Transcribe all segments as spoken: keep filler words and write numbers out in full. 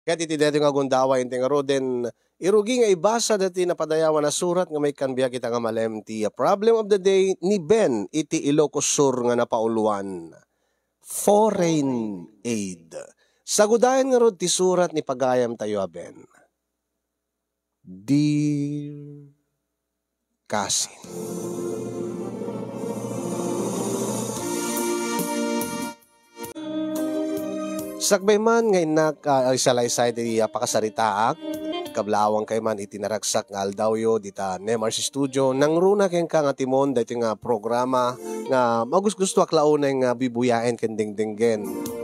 Ket iti deti nga gundawa inti nga roden irugi nga ibasa dati napadayawan na surat nga may kanbiya kita nga malem ti problem of the day ni Ben iti Ilocos Sur nga napauluan. Foreign aid. Sagudayan nga rod ti surat ni pagayam tayo a Ben. Dear Cousin. Sakbay man nga inak uh, isalaysay ti uh, pakasaritaak kablawang kay man itinaragsak nga aldawyo dita Nemars Studio nang runa ken ka nga timon dati nga programa nga magusgusto aklaunay nga bibuyaen ken dingdinggen.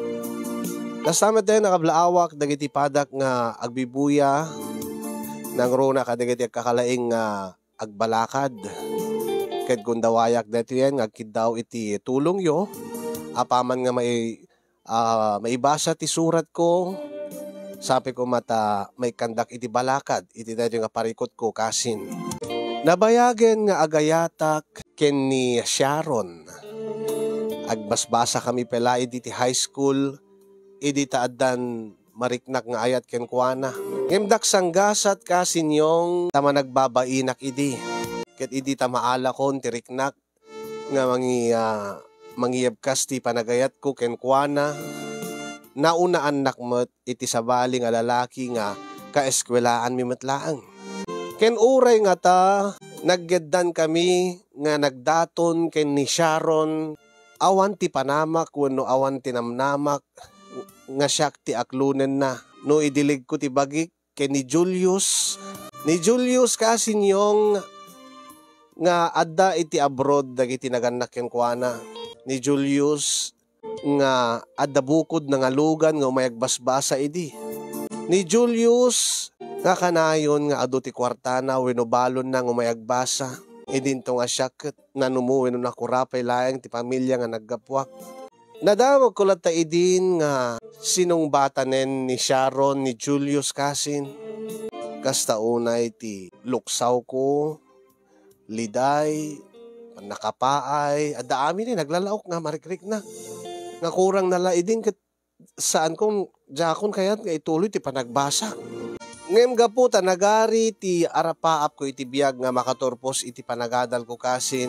Kasama din nakablaawak dagiti padak nga agbibuya nang runa kadagiti kakalaing nga uh, agbalakad ket gundawayak dati yan nga kidaw iti tulong yo apaman nga may Uh, maibasa ti surat ko sabi ko mata may kandak iti balakad iti dadyo nga parikot ko kasin nabayagen nga agayatak ken ni Sharon agbasbasa kami pelay iti high school idi taaddan mariknak nga ayat ken kuana ngimdak sanggasat kasin yung tama nagbabainak idi ket idi ta maala kon ti riknak nga mangi uh, mangyabkas ti panagayat ko ken kuana nauna anak met iti sabali nga lalaki nga kaeskwelaan mi metlaang ken uray nga ta naggeddan kami nga nagdaton ken ni Sharon awan ti panamak wenno awan ti namnamak nga siyak ti aklunen na no idilig ko ti bagik ken ni Julius ni Julius kasin yung nga adda iti abroad dagiti naganak ken kuana ni Julius nga adda bukod nga lugan nga umayagbasbasa idi. Ni Julius nga kanayon nga adu ti kwartana wenno balon na umayagbasa. Idinto nga siyak nga numu wenno nakurapay laeng ti pamilya nga naggapwak. Nadawag ko lata idin nga sinong bata nen ni Sharon ni Julius kasin. Kasta unay ti luksaw ko, liday, nakapaay, ada amin eh, naglalaok nga, marikrik na. Nga kurang nala idin kat saan kong jakon kayat nga ituloy ti panagbasa. Ngem gaputa nagari ti arapaap ko iti biyag nga makatorpos iti panagadal ko kasin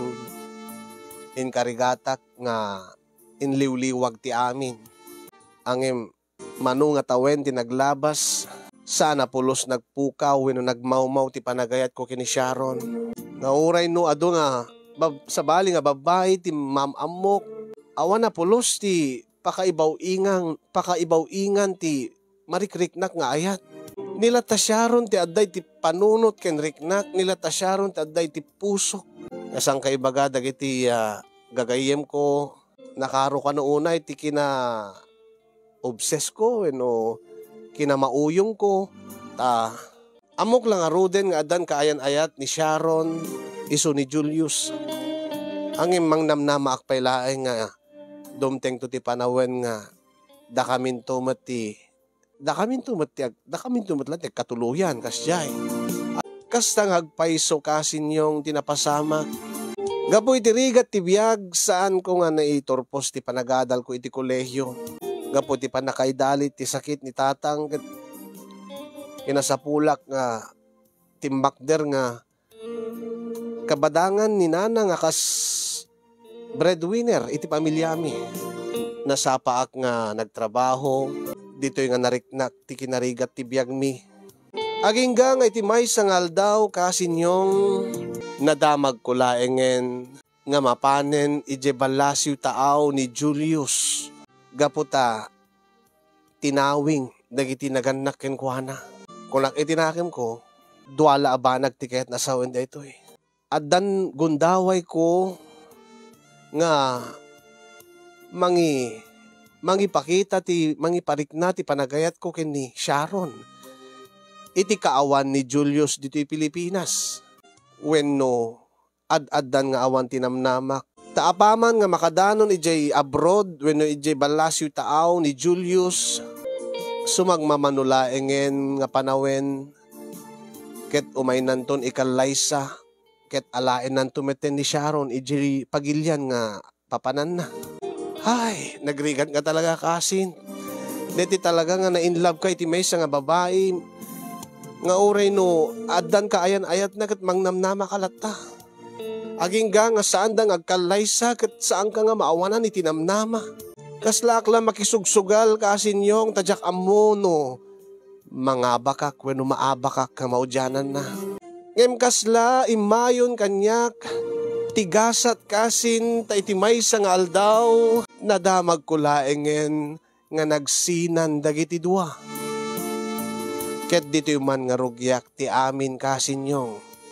in karigatak nga inliwliwag ti amin. Angem manu nga tawen ti naglabas sana pulos nagpukaw wenno nagmawmaw ti panagayat ko kini Sharon. Nga uray no ado nga Bab, sa bali nga babae ti mamamok awan na pulos ti pakaibaw ingang pakaibaw ingan ti marikriknak nga ayat nila ta Sharon ti adday ti panunot ken riknak nila ta Sharon ti adday ti pusok kasang kaibaga dagiti uh, gagayem ko nakaro ka no unay ti kina obses ko wenno kina mauyong ko ta amok lang aruden nga adan kaayan ayat ni Sharon iso ni Julius. Ang imang namnama akpay laeng nga dumteng to ti panawen nga da kamin tumati da kamin tumati da kamin tumati lang katuluyan kasyay. Kasta ngagpaiso kasin yung tinapasama. Gapoy ti rigat ti biyag saan ko nga naitorpos ti panagadal ko iti kolehyo. Gapoy ti panakaidalit ti sakit ni tatang kinasapulak nga timbakder nga kabadangan ni nana nga kas breadwinner iti pamilyami. Nasapaak nga nagtrabaho dito nga nariknak ti kinarigat ti biyag mi. Agingga nga iti may sangal daw kasin yung nadamag ko laengen nga mapanen ije balasyo taaw ni Julius. Gaputa tinawing dagiti naganak ken kuana. Kulak itinakim ko duala abanag tiket na sawen da ito eh. Addan gundaway ko nga mangi mangipakita ti mangiparikna ti panagayat ko ken ni Sharon iti kaawan ni Julius dito Pilipinas wenno ad-addan nga awan tinamnamak taapaman nga makadanon ijay abroad wenno ijay balasyo taaw ni Julius sumagmamanulaengen nga panawen ket umay nanton ikalaysa ket alaen nanto meten ni Sharon ijay pagilyan nga papanan na. Ay, nagrigat nga talaga kasin. Deti talaga nga na in love ka iti may nga babae. Nga uray no, adan ka ayan ayat na kat mangnamnama kalata. Aging ga nga saan da agkalaysa kat saan ka nga maawanan iti namnama. Kaslak lang makisugsugal kasinyong tadyak amo no. Mga bakak weno maabakak ka maudyanan na. Ngem kasla imayon kanyak. Tigasat kasin ta iti maysa nga aldaw. Nadamag ko laengen nga nagsinan dagiti dua. Ket dito man nga rugyak ti amin kasinyong.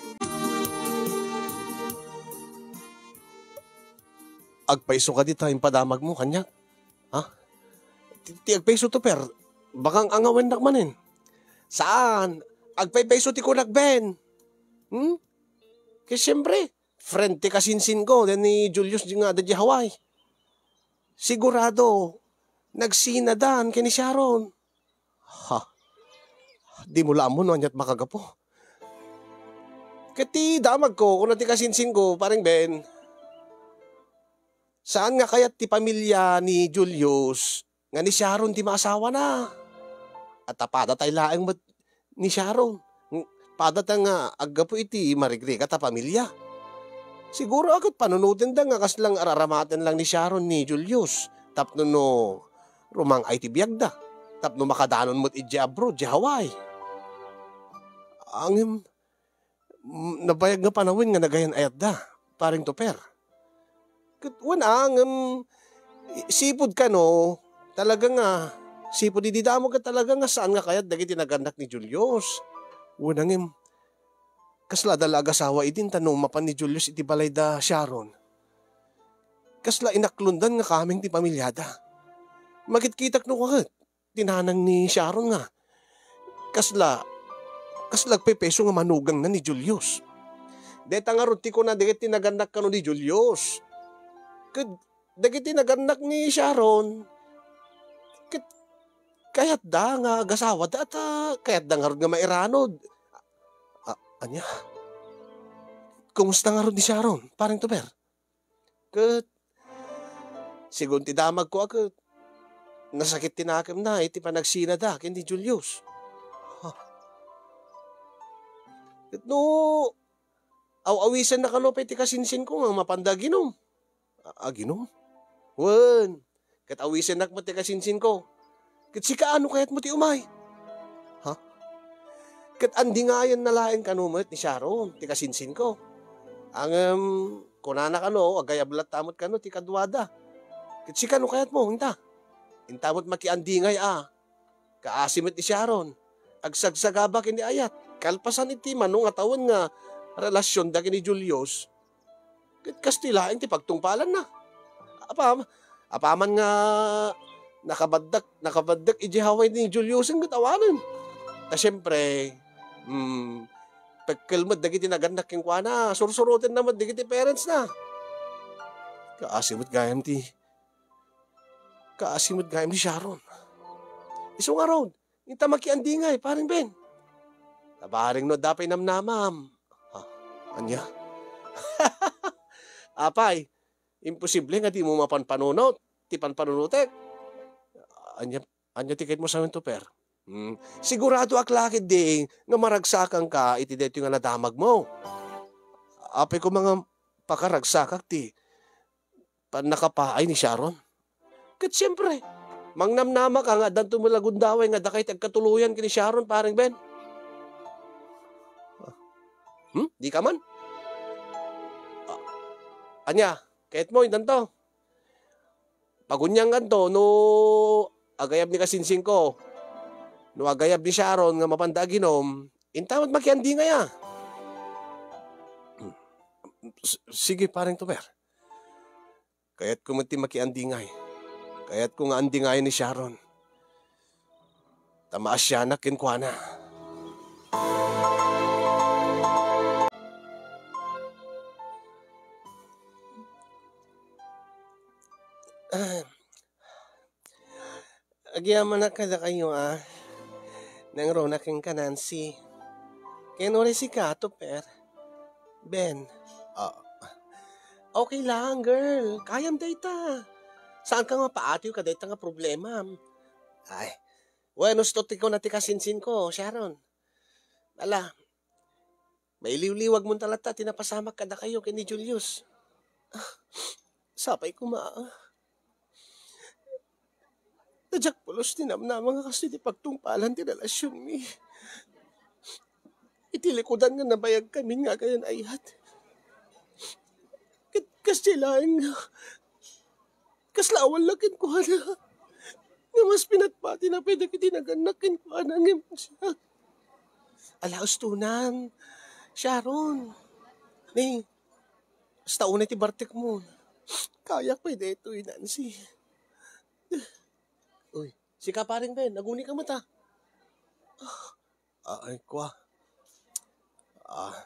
Agpaiso ka dito yung padamag mo kanyak. Ha? Ti, ti agpaiso to per. Bakang angawen nakmanin. Saan? Agpaiso ti kunak ben. Hmm? Kaya siyempre, friend ti kasinsin ko den ni Julius di nga da di Hawaii. Sigurado, nagsinadan kini Sharon. Ha? Di mo laan mo no, anyat makagapo. Kati damag ko, kung nati kasinsin ko, paring Ben, saan nga kaya't ti pamilya ni Julius, nga ni Sharon ti maasawa na. At apada tayo laeng mat ni Sharon. Pada ta nga, agapo iti marigri ka ta pamilya. Siguro agad panunutin da nga kaslang araramatin lang ni Sharon ni Julius. Tapno no, rumang ay ti biyagda. Tapno makadanon mo't iti abroad, di Hawaii. Ang nabayag nga panawin nga nagayan ayat da, paring toper. Katwan ang um, sipod ka no, talaga nga, sipod ididamo ka talaga nga saan nga kayat dagiti naganak ni Julius. Unang im, kasla dalaga sawa itin tanong mapan ni Julius iti balay da Sharon. Kasla inaklundan nga kaming ti pamilyada. Magitkitak no kagat, tinanang ni Sharon nga. Kasla, Kaslag pepeso nga manugang na ni Julius. Deta nga ruti ko na dagiti naganak ka no ni Julius. Kad dagiti naganak ni Sharon. Kat kayat da nga gasawa da at uh, kayat da nga ron nga mairanod. Ah, anya? Kumusta nga ron ni Sharon? Parang tuber. Kat sigun ti damag ko ako. Nasakit tinakam na iti panagsina da ken ni Julius. No, aw-awisan na kalopay ti kasinsin ko nga mapanda ginom. Ah, ginom? Wan, kat awisan na ti kasinsin ko. Kat si kaano kayat mo ti umay? Ha? Kat andi nga yan nalain kanumat ni Sharon, ti kasinsin ko. Ang um, kunana ka no, agayablat tamot ka no, ti kadwada. Kat si kaano kayat mo, hinta. Hintamot makiandi ngay ah. Kaasimot ni Sharon. Agsagsagabak hindi ayat. Kalpasan iti manong atawan nga relasyon da ni Julius. Kastilaing ti pagtungpalan na. Apa, apaman nga nakabaddak, nakabaddak iti Hawaii ni Julius ang katawanan. Ta siyempre, hmm, pagkalmad dagiti naganak yung kwa na, sursurutin naman dagiti parents na. Kaasimot gayam ti, kaasimot gayam ni Sharon. Isong araw, yung tamakiandi nga eh, paring Ben. Tabaring no dapay namnamam. Ha, anya? Apay, imposible nga di mo mapanpanunot. Ti panpanunutek. Anya, anya tikit mo sa to per. Hmm. Sigurado aklakid ding nga maragsakan ka iti deto nga nadamag mo. Apay ko mga pakaragsakak ti pan nakapaay ni Sharon. Kat siyempre, mangnamnama ka nga dan tumulagundaway nga dakay tagkatuluyan kini Sharon paring Ben. Hmm? Di ka man? Uh, anya, kahit mo, intanto. Pagunyang ganto, no agayab ni kasinsing ko, no agayab ni Sharon nga mapandaginom, intawad makiandi nga ya. Hmm. Sige, parang tuber. Kaya't kumati makiandi nga eh. Kaya't kung andi nga ni Sharon, tamaas siya na kinkwana. Ah, agyaman na kada kayo ah. Nang rona king kanansi. Kenore si Kato per. Ben. Uh, okay lang girl. Kayam data. Saan ka nga paatiw ka data nga problema? Ay, bueno, stoti ko na ti kasinsin ko, Sharon. Ala, may liwliwag mong talata, tinapasamak kada kayo kay ni Julius. Sapay ko ma. Tadyak pulos tinamnama nga kasi di pagtungpalan ti relasyon mi. Itilikodan nga nabayag kami nga kayan ayat. Kat kasilain nga. Kaslawan lakin ko na. Nga mas pinatpati na pwede kitinaganakin ko na ng siya. Alaos tunan. Sharon. Ning, basta unay ti bartek mo. Kaya pwede ito, Nancy. Uy, si kaparing Ben, naguni ka mata. Ah, ay, kwa. Ah.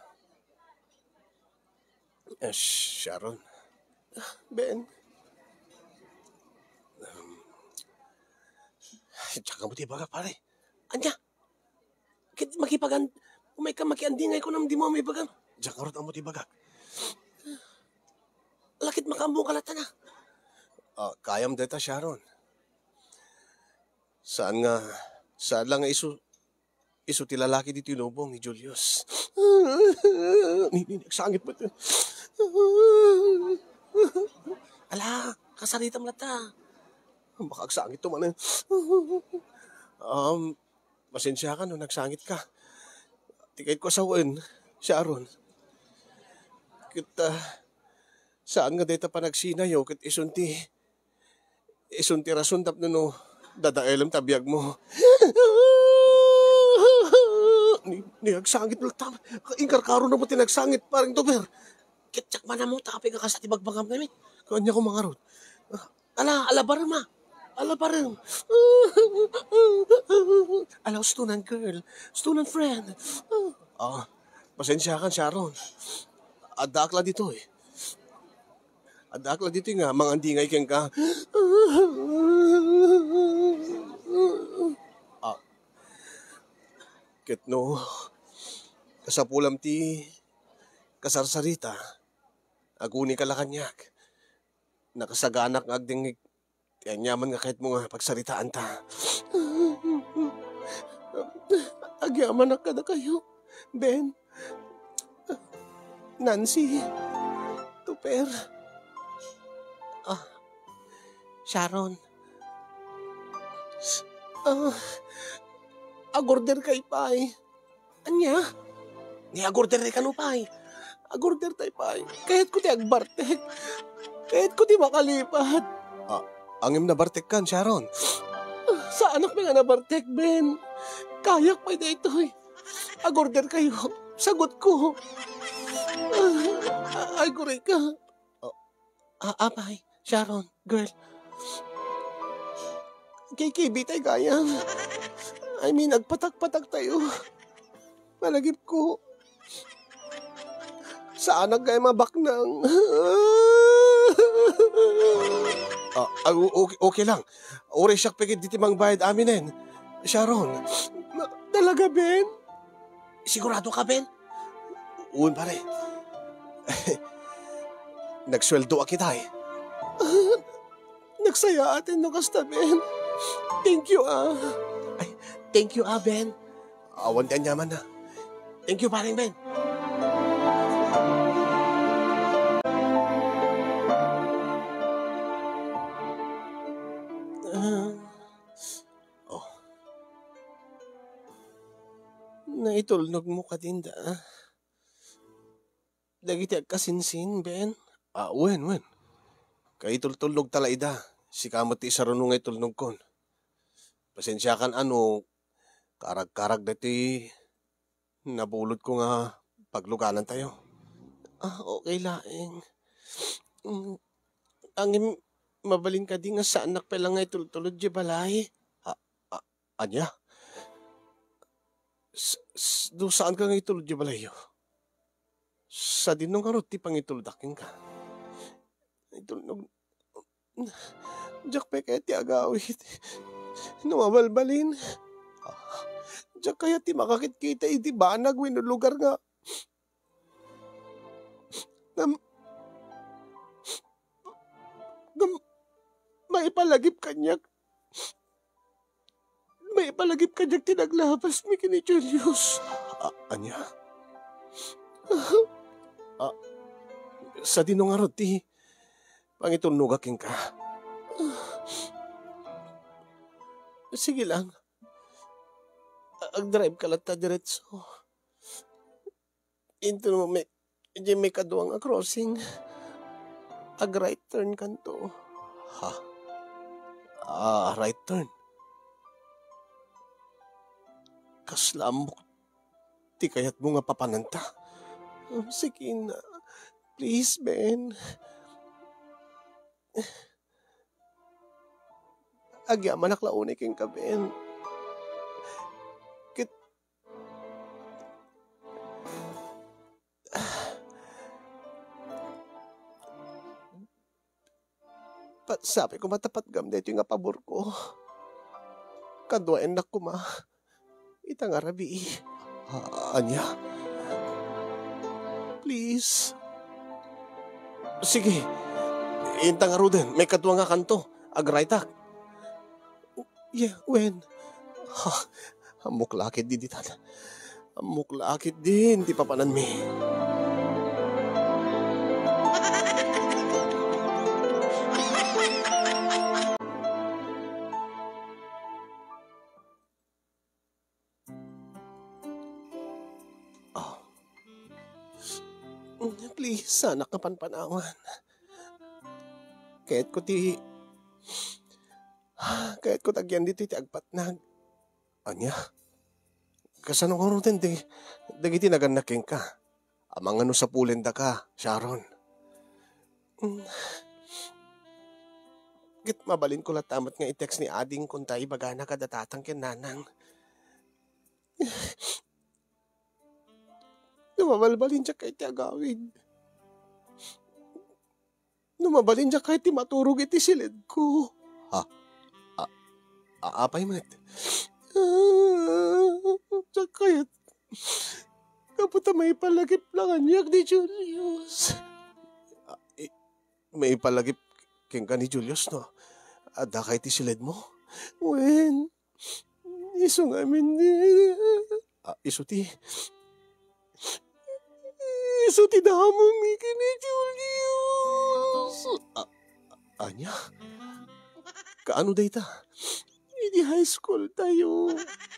Eh, Sharon. Ben. Um, Tsaka mo di ba ka, pare? Anya? Kit makipagan, umay ka makiandingay ko nam di mo may bagang. Diyan ka rin mo di baga. Lakit makambong kalata na. Ah, kayam deta, Sharon. Saan nga, saan lang nga iso, iso ti lalaki dito inubong ni Julius. Nagsangit mo ito. Ala, kasaritam lata. Makagsangit to man. Um, pasensya ka no, nagsangit ka. Tikait ko sa uwan, Sharon. Kita, saan nga dito pa nagsinayo, kit isunti, isunti rason tap na no, dadaelam tabiyag mo. Ni, niagsangit mo tam. Inkarkaro na mo tinagsangit, paring tuber. Kitsak man na mo, takapin ka sa tibagbagam namin. Kanya ko mga rod. Ala, alabar ma. Alabar. Alaw, student girl. Student friend. Ah, pasensya ka, Sharon. Adakla dito eh. Adakla dito nga, mga andingay keng ka. Ah, kitno, kasapulam ti, kasarsarita, aguni ka lakanyak, nakasaganak ng agding, tiyanyaman nga kahit mo nga pagsaritaan ta. Agyaman na ka na kayo, Ben, Nancy, Tuper, ah, Sharon, ah, agorder kay Pai. Anya? Ni agorder kay kanu Pai. Agorder tay Pai. Kahit ko ti agbartek. Kahit ko ti makalipat. Ah, angim na bartek kan, Sharon. Ah, sa anak may nga na bartek, Ben. Kayak pa dito eh. Agorder kayo. Sagot ko. Ah, ay, kuray ka. Ah, ah, Pai. Sharon, girl. Kay kibitay gaya. I mean, nagpatak-patak tayo. Malagip ko. Saan ang kaya mabaknang? ah, ah, okay, okay lang. Ore siyak pagit diti mang bayad aminin. Sharon. Ma- talaga, Ben? Sigurado ka, Ben? Uun, pare. Nagsweldo kita eh. Nagsaya atin no kasta, Ben. Thank you, ah. Ay, thank you, ah, Ben. Awan din yaman na. Thank you, paring Ben. Uh, oh. Naitulnog mo ka din da. Dagiti agkasinsin, Ben. Ah, wen, wen. Kaitultulnog talaida. Si kamot ti sarunong ngay tulnog kon. Pasensya kan ano, karag-karag dati, nabulot ko nga pagluganan tayo. Ah, okay laeng. Mm, ang im- mabalin ka di nga sa anak pa lang ngay tultulod di balay. Ah, ah, anya? S- s- do saan ka ngay tulod di balay yo? Sa dinong karot ti pangituldakin ka. Itulnog. Diyak pa kaya ti agawit. Numabalbalin. Ah, diyak kaya ti makakit-kita iti banag wino lugar nga. Nam, nam, maipalagip kanyak. may palagip ka diyag tinaglapas mi kini Julius. Ah, anya? Ah, sa dinong arot ti, pangitunugaking ka. Sige lang. Ag-drive ka lang ta diretso. Into mo may, di may kaduang a crossing. Ag-right turn kanto. Ha? Ah, right turn. Kaslamok. Ti kayat mo nga papananta. Oh, sige na. Please, Ben. Agya manaklaunay king ka, Ben. Kit... Pat sabi ko matapat gam dito yung pabor ko. Kadwain na ko ma. Itang arabi. Uh, anya? Please. Sige. Intang aruden. May kadwa nga kanto. Agraitak. Yeah, when? Ha, amok lakit di ditan. Amok lakit din. Di papanan mi. Please, sana ka panpanawan. Kahit ko ti... Kahit ko tagyan dito ti agpatnag. Anya? Kasanong orutin di... Dagiti naganaking ka. Amang ano sa pulenda ka, Sharon. Git mabalin ko latamat nga i-text ni Ading kung tayo bagana kadatatang kinanang. Numabalbalin siya kahit agawin. Numabalin siya kahit maturog iti silid ko. Ha? A- aapay mo ito? Siya kahit kaputa may palagip lang anyak ni Julius. Uh, eh, may palagip king ka ni Julius, no? Ada kahit iti silid mo? When? Iso nga amin ni... Uh, iso ti... Iso ti damo mi kini Julius. Uh, anya? Kaano data? Hindi high school tayo.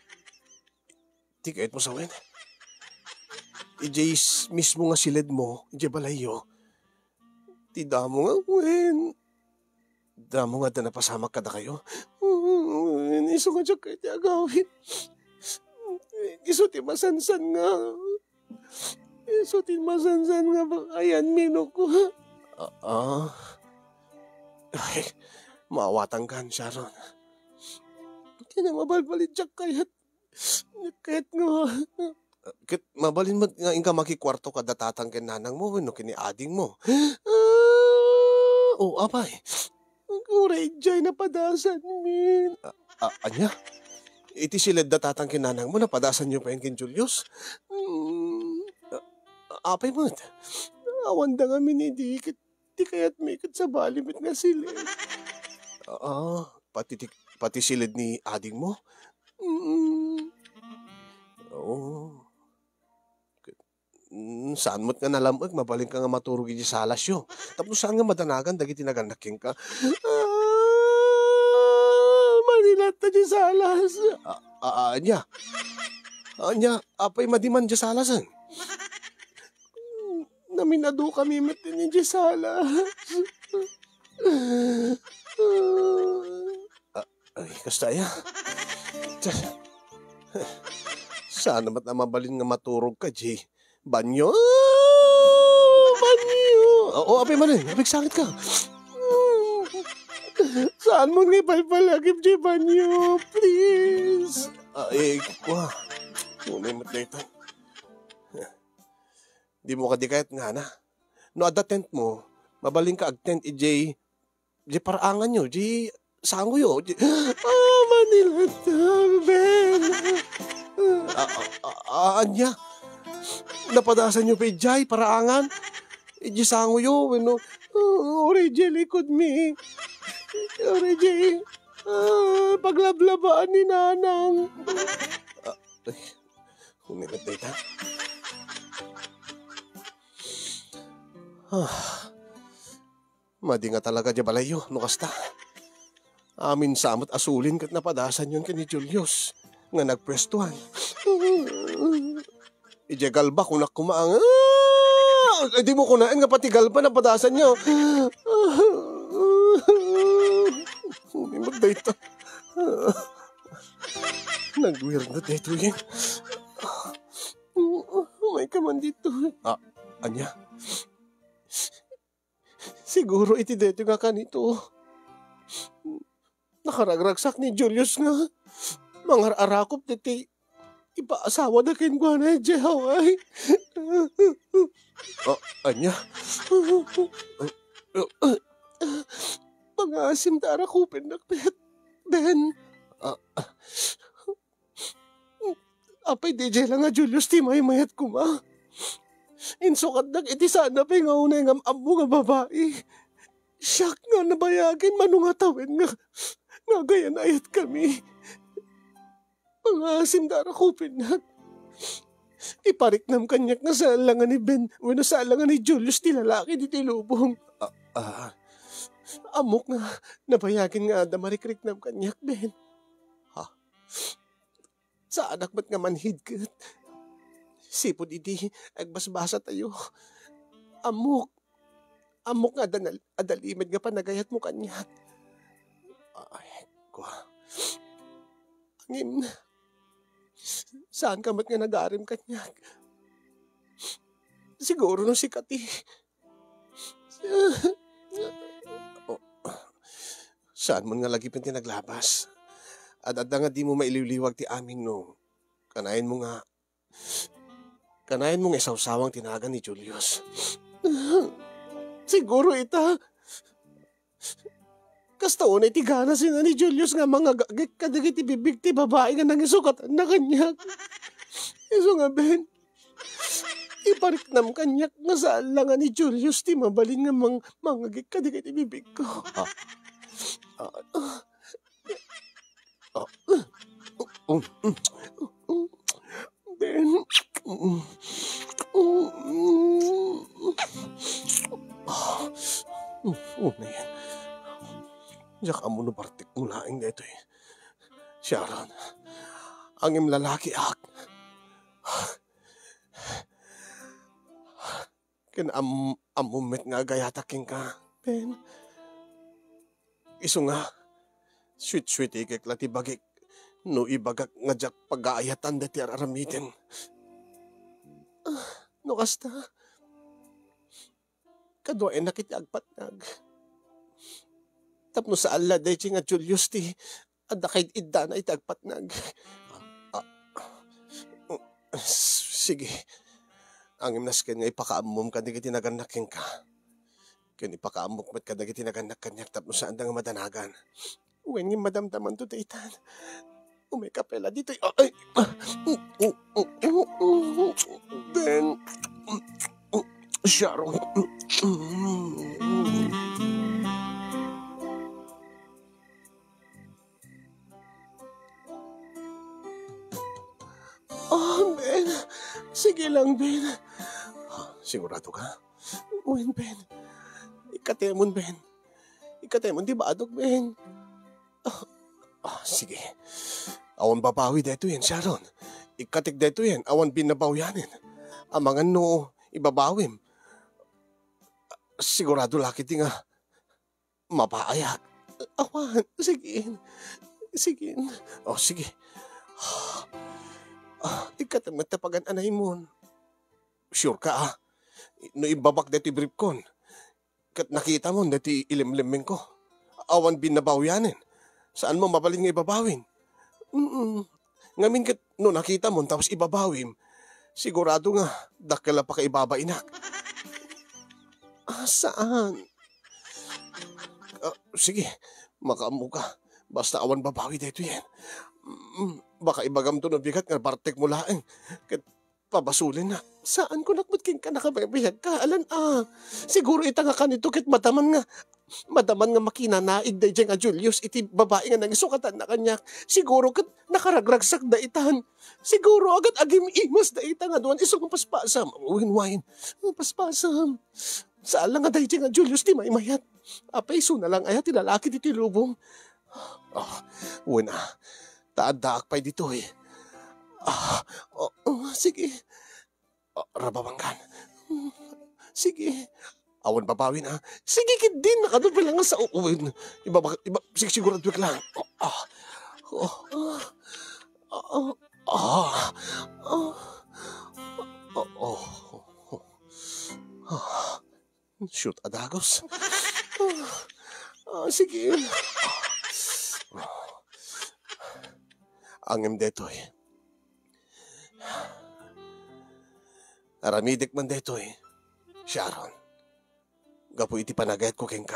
Di kahit mo sa wen. Ijay mismo nga silid mo, ijay balayo. Ti damo nga wen. Damo nga da napasama kada kayo. Uh, iso nga siya kahit agawin. Iso ti masansan nga. Iso ti masansan nga bang ayan mino ko. Ah, uh, uh. Ay, maawatang kan, Sharon. Kaya mabalbalin siya kahit, kahit nga. Kahit mabalin mo nga inka makikwarto ka datatang kinanang mo, no, kini ading mo. Ah, oh, apay. Ang kuray dyan napadasan, min. Ah, ah, anya? Iti silid datatang kinanang mo, napadasan niyo pa yung kin Julius? Hmm, ah, apay mo. Awan da nga minidikit. Di kaya't may kat sa balimit nga silid. Ah, pati, pati silid ni ading mo? Mm. Oo. Mm, saan mo't nga nalamag, mabaling ka nga maturog iti salas yo. Tapos saan nga madanagan, dagiti naganaking ka. Ah, manilat na di salas. Ah, ah, anya? Anya, apay madiman di salasan? Naminado kami matin ni di salas. Ah, ay, kastaya. Sana mat na mabalin nga maturog ka, Jay. Banyo! Banyo! Oo, apay man rin. Apay sakit ka. Saan mo nga ipalpalagip, Jay, banyo? Please. Ah, eh, kwa. Tunay mat na ito. Di mo ka di kahit nga na. No, at the tent mo, mabaling ka ag-tent, eh, Jay. Jay, paraangan nyo. Jay, sango yo. Jay, ah, Manila, Ben. Ah, ah, ah, anya? Napadasan nyo pa ijay, paraangan. Iji sango yo, no? Oh, ore jay likod mi. Ore jay. Ah, paglablabaan ni Nanang. Ah, ay, humingat na ita. Ah, madi nga talaga di balayo, no kasta. Amin samot asulin kat napadasan yun kani Julius nga nagpwestuhan. Ije galba kunak kumaang. Ah, di mo kunain nga pati galba napadasan nyo. Humimag na ito. Nag-weird na dito yun. May kaman dito. Ah, anya? Siguro iti dito nga kanito. Nakaragragsak ni Julius nga. Mangar-arakop diti. Ipaasawa na kin ko na Jehaway. Oh, anya? Pangasim ta arakupin nakpet. Ben. Ah, apay D J lang nga Julius ti may mayat ko ma. Insukat nag iti sana pa nga unay nga amo nga babae. Siyak nga nabayagin manungatawin nga. Nga gayan ayat kami. Pangasim dara kupin na. Ipariknam kanyak nga sa alangan ni Ben. Wano sa alangan ni Julius ti lalaki di tilubong. Ah, ah. Amok nga nabayagin nga da marikriknam kanyak Ben. Ha? Sa anak ba't nga manhid kat? Sipod iti agbasbasa tayo. Amok. Amok nga adanal, adalimid nga panagayat mo kanyak. Ay, ko. Angin. Saan ka ba't nga nag-arim kanyak? Siguro no si Kati. Oh, saan mo nga lagi pinti naglabas? At at nga di mo maililiwag ti amin no. Kanayin mo nga. Kanayin mo nga isawsawang tinagan ni Julius. Siguro ita. Kasta una itigana sina ni Julius nga mga gagik kadagit ibibig ti babae nga nangisukatan na kanyak. Iso nga Ben. Ipariknam kanyak nga saan lang nga ni Julius ti mabalin nga mang, mga gagik kadagit ibibig ko. Ah. Ah. Ah. Ah. Ben. Oh, na yan. Diyak amo no partik mulaing dito eh. Sharon, ang im lalaki ak. Kin am amumit nga gayataking ka. Ben, iso nga, sweet-sweet ikik lati bagik. No ibagak nga jak pag-aayatan dati araramitin. Uh, no kasta, kadwa ay nakiti agpatnag. Tapno sa ala dahi nga Julius ti, ada kahit idda na itagpatnag. Ah, ah, sige, ang imnas ka nga ipakaamom ka di tinaganakin ka. Kaya ipakaamok mat ka di tinaganak kanyak tapno saan nga madanagan. Uwen nga madamdaman to daytan. Umay kapela dito. Ay! Ben! Sharon! Oh, Ben! Sige lang, Ben. Sigurado ka? Uwen, Ben. Ikatemon, Ben. Ikatemon, di ba adok, Ben? Ah, ah, sige. Awan babawi deto yan, Sharon. Ikatik deto yan, awan binabawyanin. Amangan no, ibabawim. Sigurado laki ti nga mapaayak. Awan, sige. Sige. Oh, sige. Ah, ikatamit tapagan anay mo. Sure ka ah. No ibabak deto ibrip kon. Kat nakita mo deti ilimliming ko. Awan binabawyanin. Saan mo mabalin nga ibabawin? Mm-mm. Ngamin kat no nakita mo tapos ibabawim. Sigurado nga dakala pa ka ibabainak. Ah, saan? Uh, sige, makaamu ka. Basta awan babawi dito yan. Mm, baka ibagam to na bigat nga partek mo laeng. Kat pabasulin na. Saan ko nakbutkin ka nakabayag ka? Alan ah. Siguro ita nga kanito kit mataman nga. Madaman nga makinanaig da nga Julius iti babae nga nangisukatan na kanyak. Siguro kat nakaragragsak da itan. Siguro agad agim imas da ita nga doon isong paspasam. Uwin-wain, paspasam. Saan lang nga da nga Julius ti maimayat. Apay so na lang ayat ti lalaki ti lubong. Oh, uwin ah. Taad-daak pa'y dito eh. Ah, oh, oh, sige. Oh, rababanggan. Sige. Awan babawin ha. Sige kid din. Nakadol pa lang sa uuwin. Iba, iba, sige sigurado ka lang. Oh, ah, oh, ah, oh, ah, oh, oh, oh, oh, oh. Shoot, adagos. Ah, sige. Angem detoy. Aramidik man detoy. Sharon. Gapo iti panagayat ko keng ka.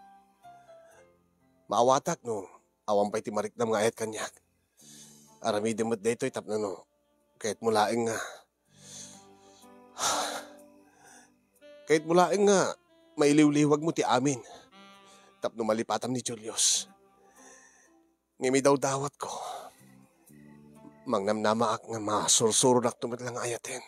Maawatak no, awang pa iti mariknam nga ayat kanyak. Aramidin mo't deto'y tap na no, kahit mulaing nga. Kahit mulaing nga, mailiw-liwag mo ti amin. Tap no malipatam ni Julius. Ngimi daw dawat ko. Mangnamnamaak nga masursurunak tumat lang ayatin.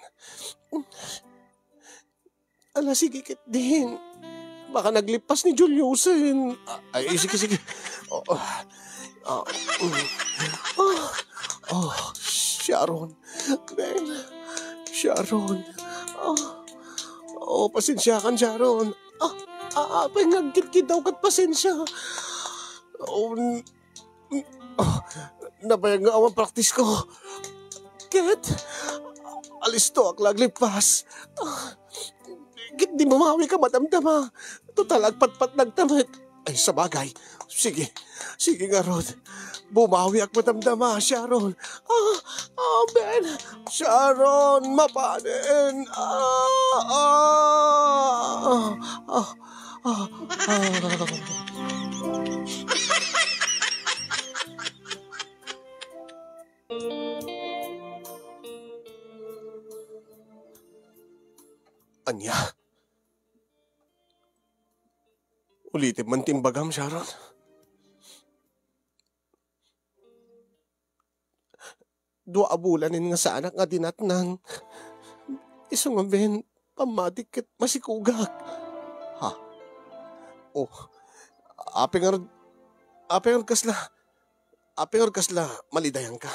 Ala, sige kit din. Baka naglipas ni Juliusin. Ay, sige, sige. Oh, oh, oh, oh, oh, Sharon. Ben, Sharon. Oh, oh, pasensya kan, Sharon. Ah, ah, apay nagkit-kit daw kat pasensya. Oh, oh, nabayag nga awang praktis ko. Kit, alis to ak laglipas. Ah, Git di mamawi ka madamdama. Total agpat-pat nagtamit. Ay sabagay. Sige. Sige nga Rod. Bumawi ak madamdama, Sharon. Ah, ah, Ben. Sharon, mapanin. Ah, ah, ah, ah, ah, ah. Anya? Ulitin man timbagam, Sharon. Dua abulanin nga sa anak nga dinatnang. Isang nga ben, pamatik kat masikugak. Ha? Oh, apeng arad, apeng arad kasla, apeng arad kasla, malidayan ka.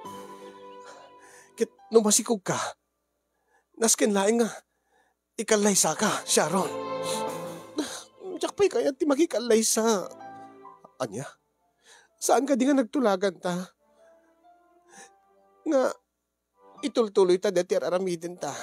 Kit, nung masikug ka, nasken laing nga, ikalay sa ka, Sharon. Diyak pa'y kaya ti magikalay sa... Anya? Saan ka di nga nagtulagan ta? Nga, itultuloy ta deti aramidin ta.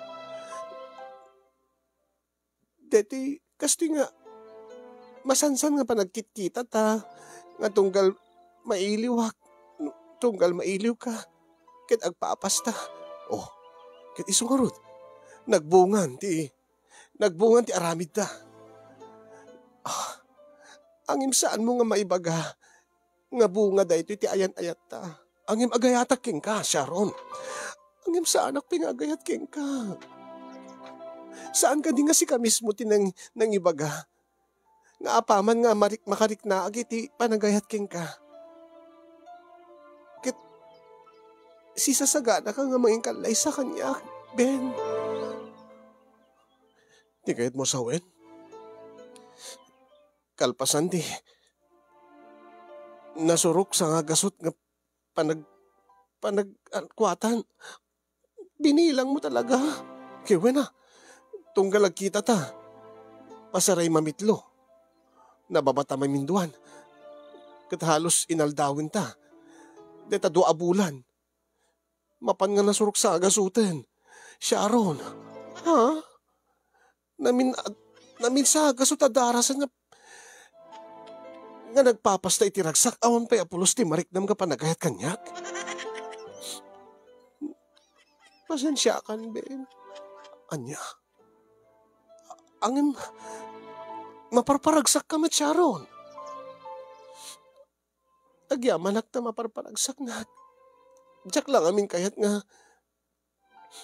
Deti, kasti nga, masansan nga pa nagkitkita ta. Nga tunggal mailiwak. Tunggal mailiw ka. Kit agpaapas ta. Oh, kit isungarod. Nagbungan ti... Nagbungan ti aramid ta. Ah, angim saan mo nga maibaga nga bunga da ito iti ayan-ayat ta. Angim agayatak king ka, Sharon. Angim saan ak pingagayat king ka. Saan ka di nga si ka mismo tinang nang ibaga? Nga apaman nga marik makarik na agiti panagayat king ka. Kit si sasagana ka nga manging kalay sa kanya, Ben. Di kayat mo sawin? Kalpasan di. Nasurok sa nga gasot nga panag panagkuatan. Binilang mo talaga. Kiwe na. Tunggalag kita ta. Pasaray mamitlo. Nababata maminduan. Kat halos inaldawin ta. Deta dua abulan. Mapan nga nasurok sa agasutin. Sharon. Ha? Namin, namin sa agasot adarasan nga nga nagpapasta itiragsak awan pa'y apulos ti mariknam ka panagayat kanyak. Pasensya kan, Ben. Anya? Angin, maparparagsak ka mat, Sharon. Agyamanak na maparparagsak na. Diyak lang amin kayat nga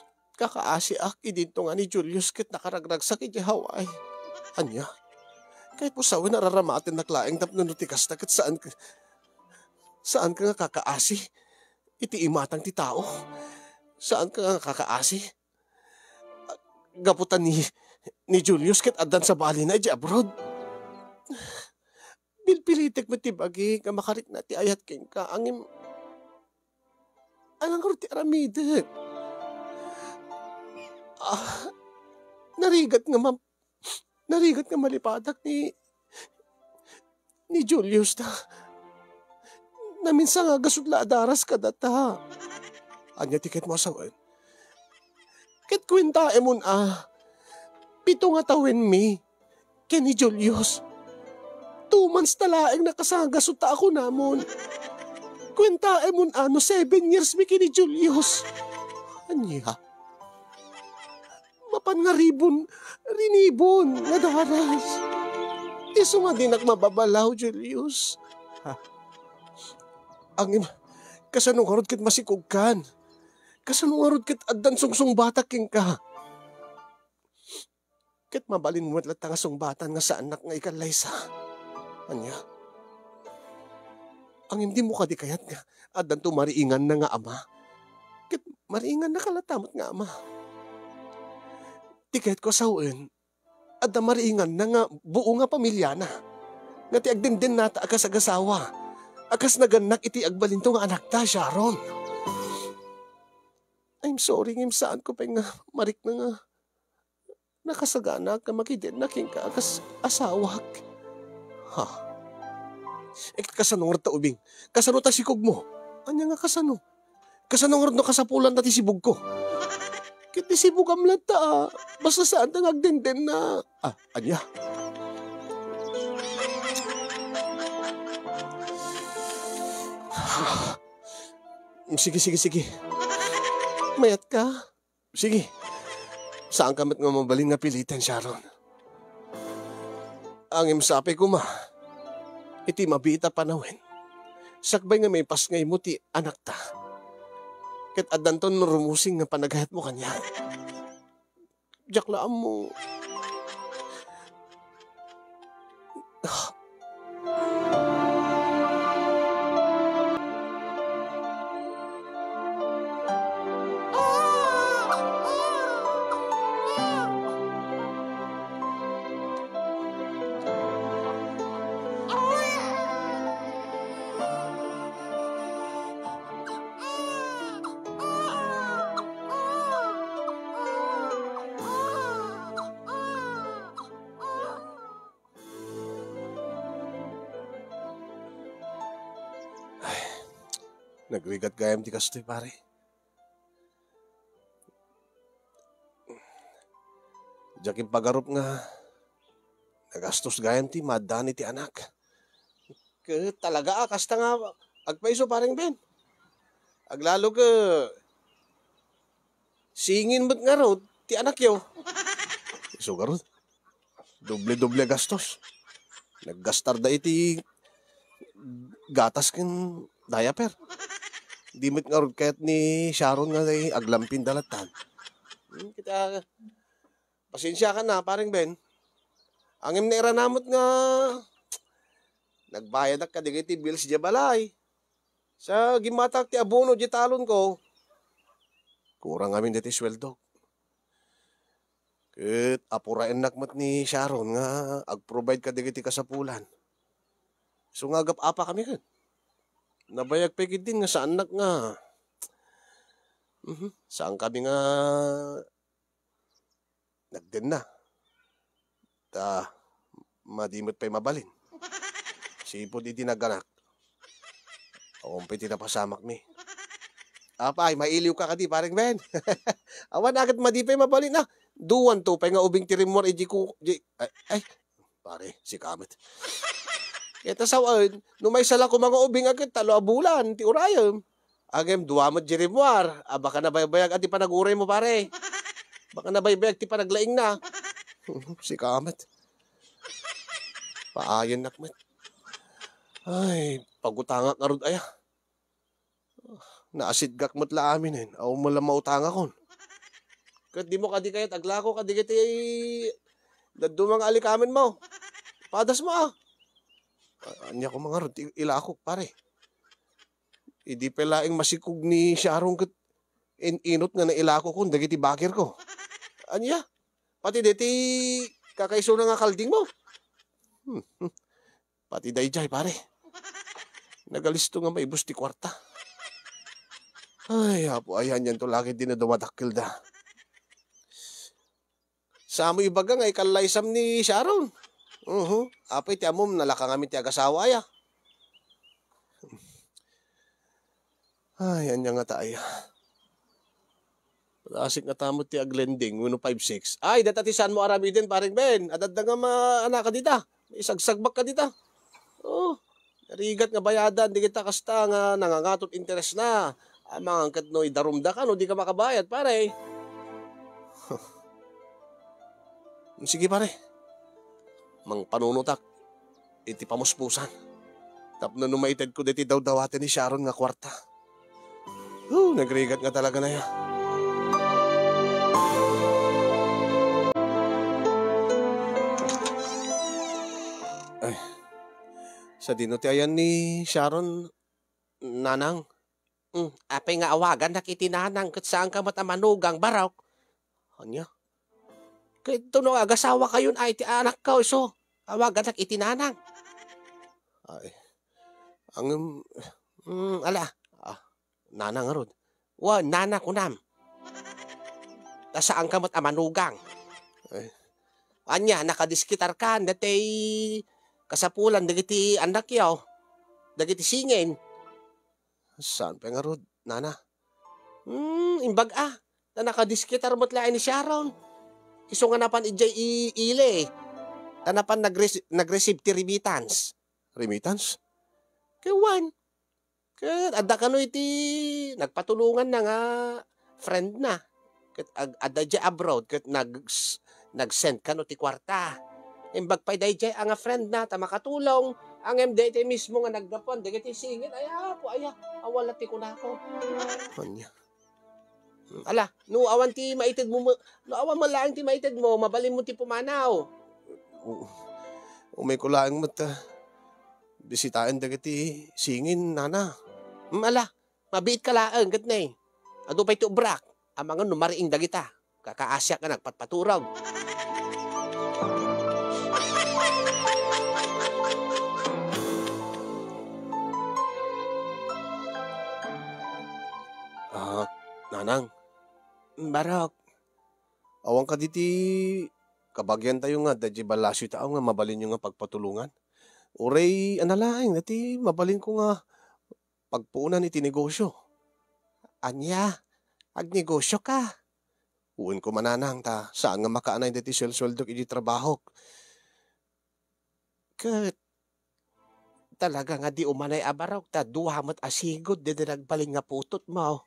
kakaasi ak idinto nga ni Julius kit nakaragragsak iti Hawaii. Anya? Kahit po sawin nararamatin na klaeng tapno ti kasta kat saan ka, saan ka nga kakaasi? Iti imatang ti tao. Saan ka nga kakaasi? Gaputan ni, ni Julius kat adan sa bali na iti abroad. Pilpilitik mo ti bagi nga makarik na ti ayat king ka. Angim, alang ko ti aramidet. Ah, narigat nga ma, narigat nga malipadak ni, ni Julius na, na minsan nga gasudla adaras ka data. Anya tiket mo asawan. Ket kwenta emon ah, pito nga tawen mi, ken ni Julius. Two months talaeng nakasagasot ako namon. Kwenta emon ano, seven years mi kini Julius. Anya? Mapan nga ribon, rinibon, nga daras. Iso nga di nagmababalaw, Julius. Ha? Ang kasanong harod kit masikog kan. Kasanong harod kit addan sungsung bata king ka. Kit mabalin mo at nga sung batan nga sa anak nga ikalaysa. Anya? Ang hindi mo kadi kayat nga addan to mariingan na nga ama. Kit mariingan na kalatamot nga ama. Tiket ko sawin, adda mariingan na nga buo nga pamilya na. Nga ti agdindin nata akas agasawa. Akas naganak iti agbalinto nga anak ta, Sharon. I'm sorry ngim saan ko pa nga marik na nga. Nakasagana ka makidin na king ka akas asawak. Ha? Eh kasanong ta ubing, kasano ta sikog mo? Anya nga kasano? Kasanong no kasapulan na ti sibog ko? Kiti sibog amlat ta ah. Basta saan ta agdindin na. Ah, anya? Sige, sige, sige. Mayat ka. Sige. Saan ka mat nga mabalin nga pilitan, Sharon? Ang imsapi ko ma, iti mabita panawin. Sakbay nga may pasngay mo ti anak ta. Kat adanton rumusing nga panagayat mo kanya. Jaklaan mo. Nagrigat gayam ti kastoy pare. Jakim pagarup nga nagastos gayam ti madani ti anak. Ke talaga ah, kasta nga agpaiso pareng Ben. Aglalo ke singin mo't nga raw ti anak yo. Iso garod. Doble-doble gastos. Naggastar da iti gatas ken diaper. Di mo't nga raw kahit ni Sharon nga day aglampin dalatan. Hmm, kita pasensya ka na pareng Ben. Angim na iranamot nga nagbayad ak kadigiti bills di balay. Sa gimatak ti abono di talon ko. Kurang amin diti sweldo. Ket apuraen nakmat ni Sharon nga ag-provide kadigiti kasapulan. So nga gap apa kami ken. Nabayag pegid din nga sa anak nga. Mm-hmm. Saan kami nga nagden na. Ta madimot pa'y mabalin. Sipod iti naganak. Akumpay ti napasamak mi. Apay, mailiw ka kadi parang Ben. Awan agad madipay mabalin na. Duwan to pa'y nga ubing tirimor iji ko. Ay, ay, pare, si Kamet. Ito saan, numay sala ko mga ubing agad talo a bulan, ti urayom. Agem, duwa mo jirimwar. Ah, baka nabaybayag at ti panaguray mo pare. Baka nabaybayag ti panaglaing na. Si Kamet. Paayon nakmet. Ay, pagutangak nga rod aya. Naasid gak mo't la amin eh. Aw mo lang mautanga kon. Kat di mo kadi kayat aglako kadi kiti dadumang alikamin mo. Padas mo ah. Ah, Anya ko mga rod, i- ila ako pare. Idi pelaing masikog ni Sharon ket in inot nga na ila ko kun dagiti bakir ko. Anya, pati deti kakaiso na nga kalding mo. Hmm, hmm, pati dayjay pare. Nagalisto nga maibus ti kwarta. Ay, apo ayan yan to lagi din na dumadakil da. Sa amo ibaga nga ikalaysam ni Sharon. Uhu, apay ti amom nalaka kami ti agasawa ya. Ay, anya nga tayo. Asik nga tamot ti aglending, uno five six. Ay, datatisan mo arabi din, paring Ben. Adad na nga maanak ka dita. May sagsagbak ka dita. Oh, narigat nga bayadan, di kita kasta nga nangangatot interes na. Amang angkat no, idarumda ka, no, di ka makabayad, pare. Sige, pare. Mang panunutak, iti pamuspusan. Tapno numaited ko diti daw dawatin ni Sharon nga kwarta. Oh, nagrigat nga talaga na yan. Ay, sa dinuti ayan ni Sharon, nanang. Mm, apay nga awagan nakitinanang kat saan ka matamanugang barok. Anya? Kaya ito no agasawa kayon ay ti anak ka iso. Awagan nakitinanang. Ay, ang, mm, ala, ah, nanang arod. Wa, nana ko nam. Tasaan ka matamanugang. Ay, anya, nakadiskitar ka, dati kasapulan, dagiti anak yaw, dagiti singin. Saan pa nga rod, nana? Hmm, imbag ah, na nakadiskitar mo't lain ni Sharon. Iso nga napan ijay i-ile. Tanapan nag-receive nag ti remittance. Remittance? Kawan. Kat adda kano iti nagpatulungan na nga friend na. Kat adda dya abroad kat nag nag-send kano ti kwarta. Imbag pa dayjay ang friend na ta makatulong. Ang M D T mismo nga nagdapon dagiti singit aya po aya awala ti kunako. Kanya. Ala, no awan ti maited mo no awan mo lang ti maited mo mabalin mo ti pumanaw. Umay ko lang mata. Bisitaan dagiti singin nana. Mm, ala, mabiit ka laang kat na eh. Ado pa iti ubrak. Amangan numariing dagita. Kakaasya ka nagpatpaturag. Ah, nanang. Barok. Awang ka diti kabagyan tayo nga dadya balasyo tao nga mabalin nyo nga pagpatulungan. Uray analaing dati mabalin ko nga pagpuunan iti negosyo. Anya, agnegosyo ka. Uwin ko mananang ta saan nga makaanay dati sweldo iti trabaho. Kat talaga nga di umanay abarok ta duhamot asigod di nagbalin nga putot mo.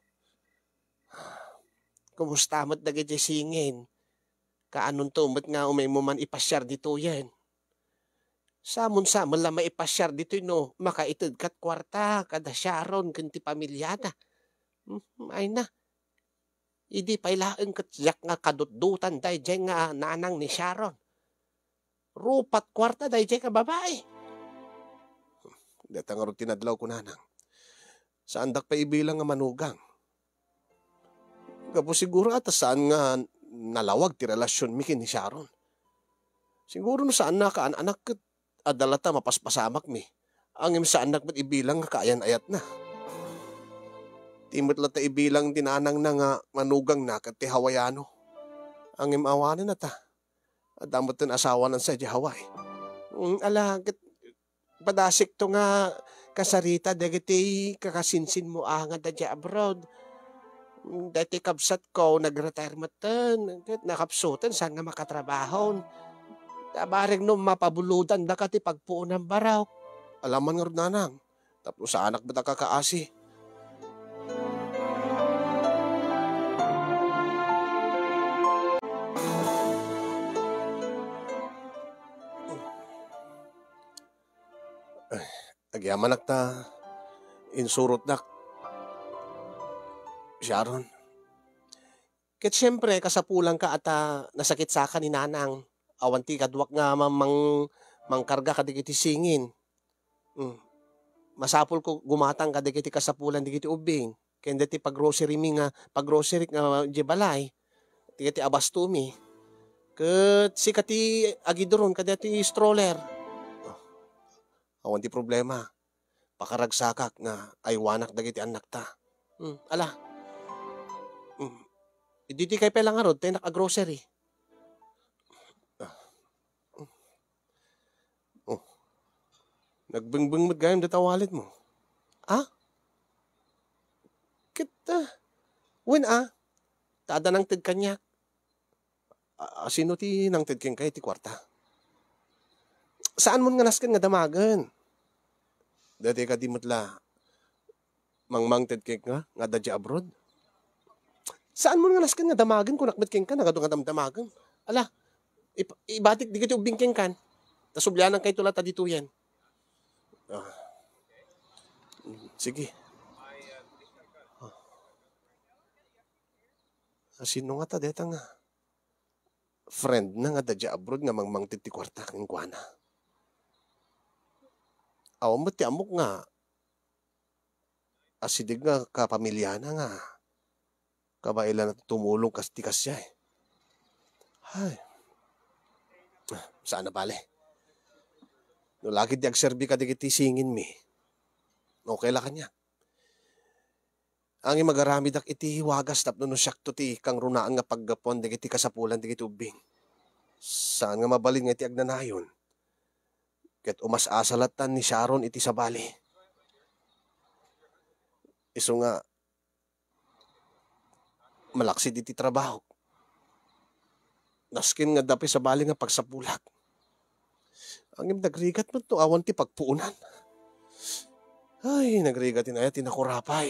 Kumusta mo't dagiti singin? Kaanon tumot nga umay mo man ipasyar dito yan. Samon-samon lang maipasyar dito no, makaitid kat kwarta, kada Sharon, kanti pamilya na. Hmm, ay na. Idi pailaan kat yak nga kadutdutan dahi dyan nga nanang ni Sharon. Rupat kwarta dahi dyan ka babae. Data nga rin tinadlaw ko nanang. Saan dak pa ibilang nga manugang? Kapo siguro at saan nga nalawag ti relasyon mi ni Sharon. Siguro no saan na kaan anak kat adalata mapaspasamak mi. Ang im saan nak ibilang nga kaayan ayat na. Timot lata ibilang tinanang na nga manugang na kat ti Hawaiano. Ang im awanan na ta. Adamot tin asawa ng sa di Hawaii. Um, ala, kat padasik to nga kasarita dagiti kakasinsin mo ah nga dadya abroad. Dati kabsat ko, nag-retirement tan. Nakapsutan, saan nga makatrabaho. Tabaring no mapabuludan na kati pagpuon ng baraw. Alaman nga rin nanang. Tapos sa anak ba nakakaasi? Agyaman nakta. Insurot nak. Sharon. Ket siyempre, kasapulang ka at uh, nasakit sa ka ni nanang. Awan ti kadwak nga mamang mangkarga kadigiti singin. Mm. Masapol ko gumatang kadigiti kasapulan digiti ubing. Ken dati pag grocery mi nga pag grocery nga di balay. Digiti abastumi. Ket sikati agidoron kadati stroller. Awan ti problema. Pakaragsakak nga ay wanak dagiti anak ta. Mm. Ala. Mm. Iditi kay pelang arod tayo naka-grocery. Oh. Nagbingbing mo't gayam data wallet mo. Ah? Kita. Wen ah? Tada nang tid kanyak. Ah, sino ti nang tid ken kay ti kwarta? Saan mo nga nasken nga damagan? Dati ka di mutla mangmang tid ken nga nga dadya abroad? Saan mo nga nasken nga damagan kung nakmet ken ka nga nga damdamagan? Ala, ip- ibatik di kiti ubing ken kan. Tas ublanan kay tulat dito yan. Ah. Sige. Ah. Sino nga ta deta nga? Friend na nga dadya abroad nga mangmang ti kwarta ken kuana. Awan mo ti amok nga asidig nga kapamilya na nga kabailan na tumulong kas ti kasya eh. Ay. Saan na pala eh? No lagi di agserbi ka digiti singin mi. Okay la kanya. Ang magarami dak iti wagas tapno no syakto ti kang runaan nga paggapon digiti kasapulan digiti ubing. Saan nga mabalin nga iti agnanayon? Ket umas asalatan ni Sharon iti sabali. Isu nga malaksid iti trabaho. Naskin nga dapi sabali nga pagsapulak. Ang nagrigat mo to awan ti pagpuunan. Ay, nagrigat inaya tinakurapay.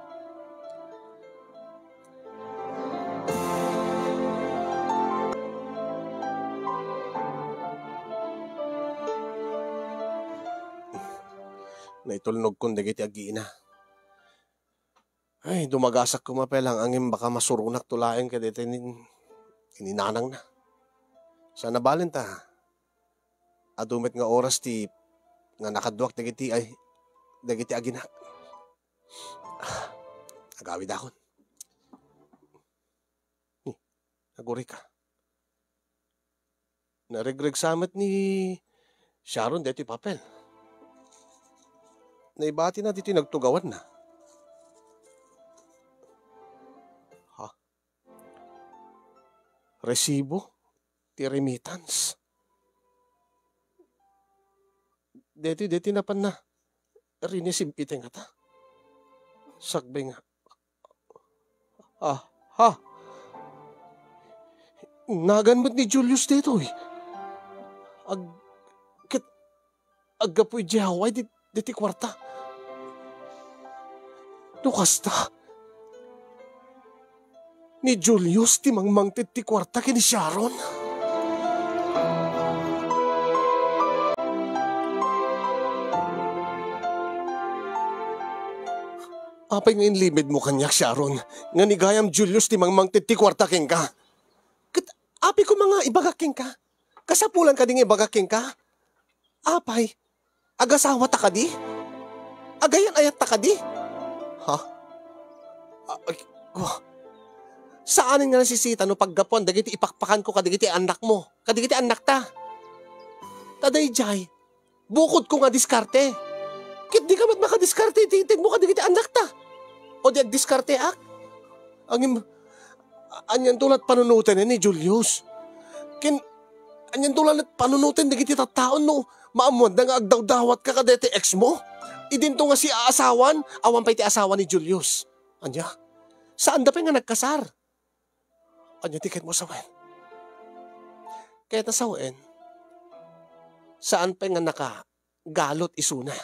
Naitulnog kong dagiti agiina. Ay, dumagasak ko mapelang angin baka masurunak tulaeng kaya dito ininanang na. Sana balin ta. Adumit nga oras ti nga nakaduak dagiti ay dagiti aginak. Ah, agawid akon. Ni, naguri ka. Narigrig samet ni Sharon dito papel. Naibati na dito nagtugawan na. Ha? Resibo? Ti remittance? Deti, deti na pan na. Rinisibite nga ta. Sakbay nga. Ah, ha? Naganmat ni Julius dito eh. Ag... Kat... Aggapoy di haway di... Diti kwarta. Nukasta. Ni Julius ti mangmangtit ti kwarta kini Sharon. Apay ngayon limid mo kanyak Sharon. Nga ni gayam Julius ti mangmangtit ti kwarta ken ka. Kat api ko mga ibagaking ka. Kasapulan ka ding ibagaking ka. Apay. Agasawa ta ka di? Agayan ayat ta ka di? Ha? Ay, oh. Saanin nga nasisita no paggapon, dagiti ipakpakan ko kadigiti anak mo, kadigiti anak ta. Taday jay, bukod ko nga diskarte. Kit di ka mat makadiskarte, titig mo kadigiti anak ta. O di agdiskarte ak? Ang anyan tulat panunutin ni Julius. Kin, anyan tulat panunutin digiti tattaon no, maamod na nga agdawdawat ka kadete ex mo. Idinto nga si aasawan, awan pa'y ti asawa ni Julius. Anya, saan da pa nga nagkasar? Anya, tiket mo sawen. Kaya tasawen, saan pa nga nakagalot isuna?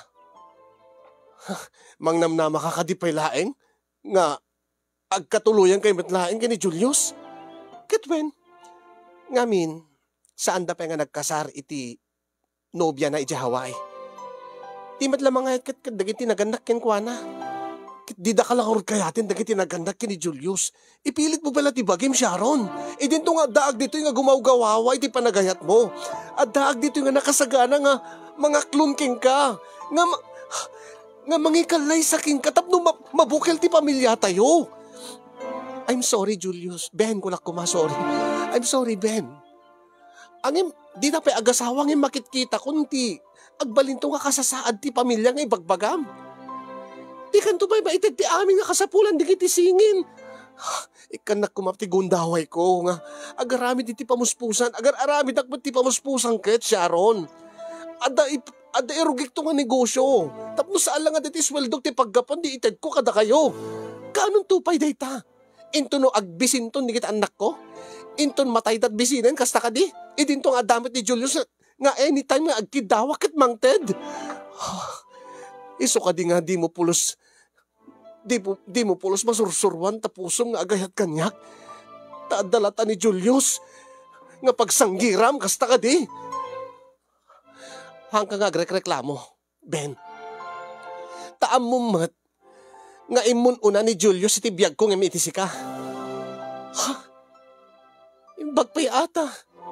Mangnamnama ka kadipay laeng, nga agkatuluyan kay matlaeng kay ni Julius? Kitwen, ngamin, saan da pa nga nagkasar iti nobya na iti Hawaii? Di mat lamang ayat kat dagiti naganak ken kuana. Di da kalangor kayatin dagiti naganak kini Julius. Ipilit mo pala ti bagim Sharon. E dinto nga daag dito nga gumawgawawa iti panagayat mo. At daag dito nga nakasagana nga mga klunking ka. Nga, ma- nga mangikalay sa king katapno ma- mabukil ti pamilya tayo. I'm sorry Julius. Ben, kulak ko ma, sorry. I'm sorry Ben. Angim, di na pa agasawang yung makitkita kunti. Agbalinto nga kasasaad ti pamilya nga ibagbagam. Di kanto ba'y maitig ti amin nga kasapulan di kiti singin. Ikanak kumap ti gundaway ko nga. Agarami di ti pamuspusan. Agar-arami dakbat ti pamuspusan ket Sharon. Ada, ada irugik to nga negosyo. Tapno saan lang nga di ti sweldog ti paggapan di ited ko kada kayo. Kanong tupay dayta? Into no agbisinton di kita anak ko? Inton matay dat bisinan kasta ka di? Idinto nga damit ni Julius nga anytime nga agkidawa ket mangted. Iso ka di nga di mo pulos, di, di mo pulos masursurwan tapusong nga agayat kanyak. Taadalata ni Julius, nga pagsanggiram kasta ka di. Hangka nga agrek-reklamo, Ben. Taam mo mat, nga imun una ni Julius iti biyag ko nga mitisi ka. Ha? Imbag pa'y ata.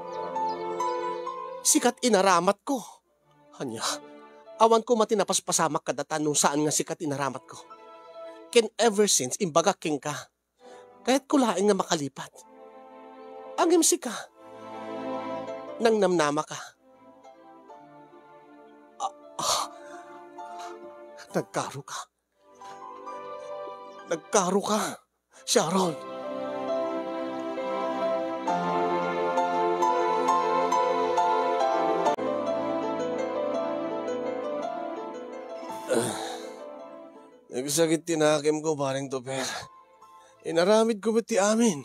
Sikat inaramat ko. Hanya, awan ko matinapaspasamak kadatan nung saan nga sikat inaramat ko. Ken ever since imbaga king ka, kaya't kulaing nga makalipat. Angim si ka, nang namnama ka. Ah, ah, nagkaro ka. Nagkaro ka, Sharon. Nagsakit tinakim ko, paring Toper. Inaramid ko ba't ti amin?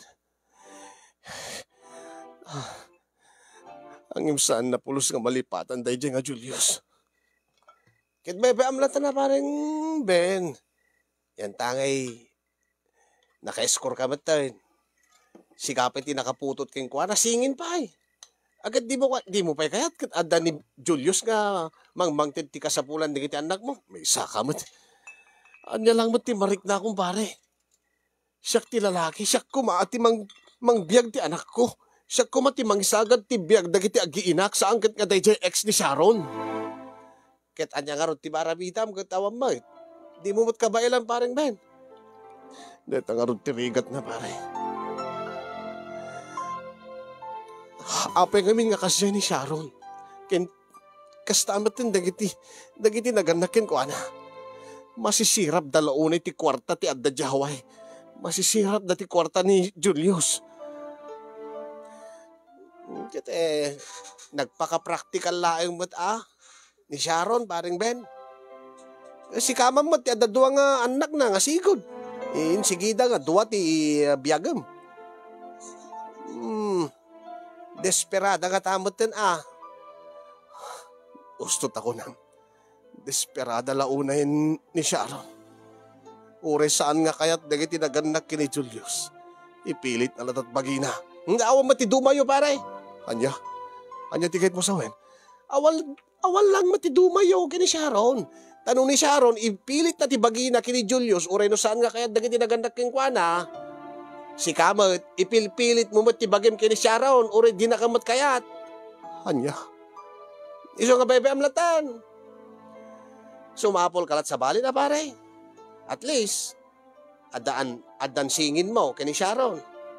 Ang imsaan na pulos nga malipatan dahi dyan nga, Julius. Kit bebe amlata na paring Ben. Yan tangay, naka-escore ka matayin. Sikapit ti nakaputot king kwa, nasingin pa eh. Agad di mo, di mo pa kayat, kat ada ni Julius nga mangmangtid ti kasapulan di kiti anak mo. May isa ka mat. Anya lang mat ti marik na akong pare. Siyak ti lalaki, siyak kumaati mang, mang biyag ti anak ko. Siyak kumati mang isagad ti biyag dagiti agiinak sa angkat nga day ex ni Sharon. Ket anya nga ron ti barabitam ket awam mo. Di mo mat kabailan pareng Ben. Deta nga ron ti rigat na pare. Apay ngamin nga kasya ni Sharon. Ken kastamat tin dagiti dagiti naganakin ko ana. Masisirap dalaunay ti kwarta ti adda jaway. Masisirap da ti kwarta ni Julius. Ket eh nagpaka-practical laeng mat ah ni Sharon paring Ben. Si kamam mat ti adda duwa nga anak na nga sigod. In sigida nga duwa ti uh, biyagam. Hmm. Desperada nga tamot ten ah. Ustot ako na. Desperada launahin ni Sharon. Ure saan nga kaya't dagiti naganak kini Julius. Ipilit na latat bagina. Nga awam mati dumayo pare. Anya? Anya tigait mo sa wen? Awal, awal lang mati dumayo kini Sharon. Tanong ni Sharon, ipilit na ti bagina kini Julius. Ure no saan nga kaya't dagiti naganak king kwana. Si kamot, ipilpilit mo mat ti bagim kini Sharon. Ure di na kamot kayat. Anya? Iso nga bebe amlatan. Sumapol kalat sa bali na pare. At least, adaan, adan singin mo kini Sharon.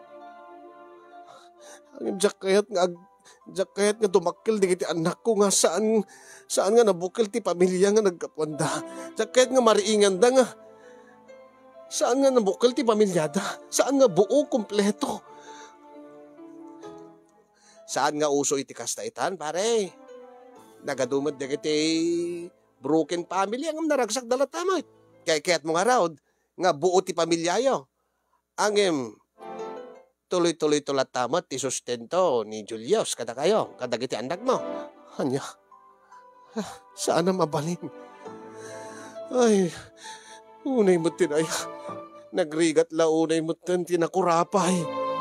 Ang jak kayat nga, jak kayat nga dumakil di kiti anak ko nga saan, saan nga nabukil ti pamilya nga nagkapwanda. Jak kayat nga mariingan da nga. Saan nga nabukil ti pamilya da? Saan nga buo kompleto? Saan nga uso iti kastaitan pare? Nagadumad di kiti broken family ang naragsak dalat tamay. Kaya kaya't mga raod, nga buo ti pamilyayo. Angem, tuloy-tuloy tulat tamat ti sustento ni Julius kada kayo, kada kiti anak mo. Anya, saan na mabalin? Ay, unay mo tinay, nagrigat la unay mo tin tinakurapay.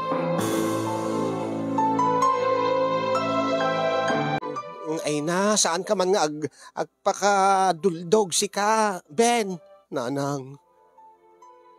Ay na, saan ka man nga ag, agpakaduldog si ka, Ben? Nanang,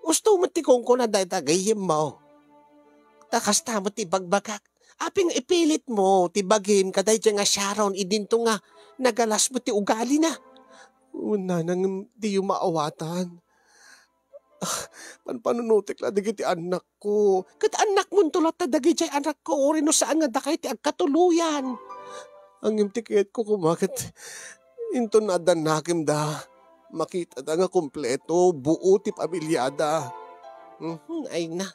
Gusto mo ti kong ko na dahil tagayim mo. Takasta mo ti bagbagak. Aping ipilit mo, ti bagim kaday dyan nga Sharon, idinto nga, nagalas mo ti ugali na. Una nang di yung maawatan. Ah, panpanunutik la dagi ti anak ko. Kat anak mo tulot na dagi dyan anak ko, ori no saan nga dakay ti agkatuluyan. Ang imtikit ko kumakit, into na adan nakim da. Makita da nga kompleto, buo ti pamilyada. Hmm, ay na.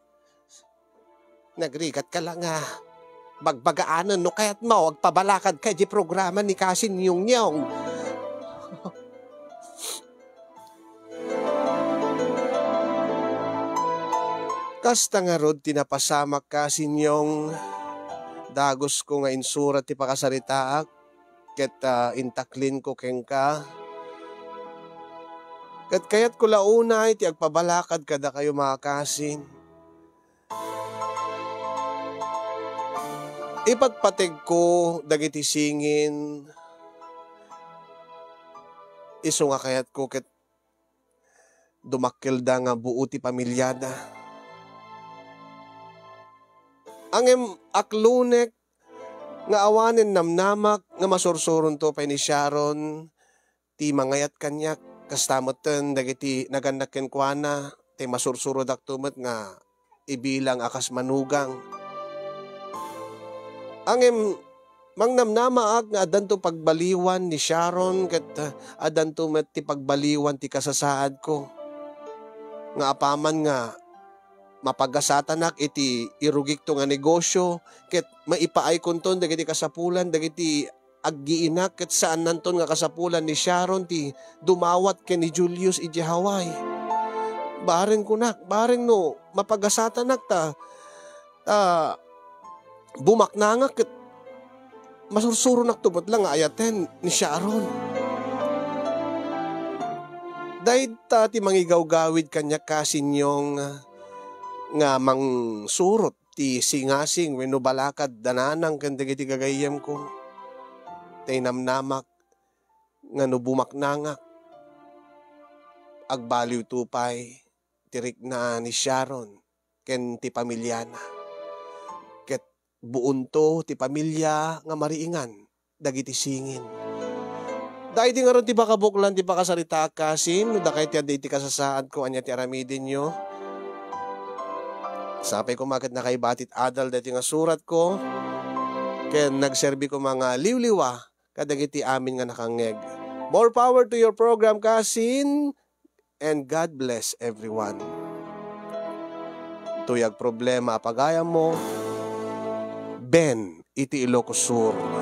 Nagrigat ka lang nga. Bagbagaanan no kaya't mo, agpabalakad kay di programa ni Kasin yung nyong. Kasta nga rod tinapasamak Kasin yung dagos ko nga insurat ti pakasaritaak. Ket uh, intaklin ko keng ka. Ket kayat ko launay ti agpabalakad kada kayo mga Kasin. Ipatpatig ko dagiti singin. Isu nga kayat ko ket dumakkel da nga buo ti pamilyada. Angem aklunek nga awanen namnamak nga masursuron to pa ni Sharon ti mangayat kanyak kastamoten dagiti naganakken kuana ti masursuro daktumet nga ibilang akas manugang. Angem mangnamnamaag nga adan to pagbaliwan ni Sharon ket uh, adan to met ti pagbaliwan ti kasasaad ko. Nga apaman nga mapaggasatanak iti irugik to nga negosyo ket maipaay konton dagiti kasapulan dagiti aggiinak ket saan nanton nga kasapulan ni Sharon ti dumawat ken ni Julius iti Hawaii. Bareng kunak, bareng no mapaggasatanak ta ta bumaknangak ket masursuro nak tubot lang nga ayaten ni Sharon. Dahil ta ti mangigaw-gawid kanya Kasin yung nga mang surot ti singasing wenno balakad dananang ken dagiti gagayem ko. Tay namnamak nga no bumaknangak agbaliw tupay tirik na ni Sharon ken ti pamilyana. Buon to ti pamilya nga mariingan dagiti singin. Dahil di nga ron ti bakabuklan ti pakasarita Kasin no da kay ti aday ti kasasaad ko anya ti aramidin nyo. Sapay ko makit na kay batit adal dati nga surat ko ken nagserbi ko mga liwliwa kadagiti amin nga nakangeg. More power to your program Kasin and God bless everyone. Tuyag problema apagayam mo Ben, iti Ilocos Sur.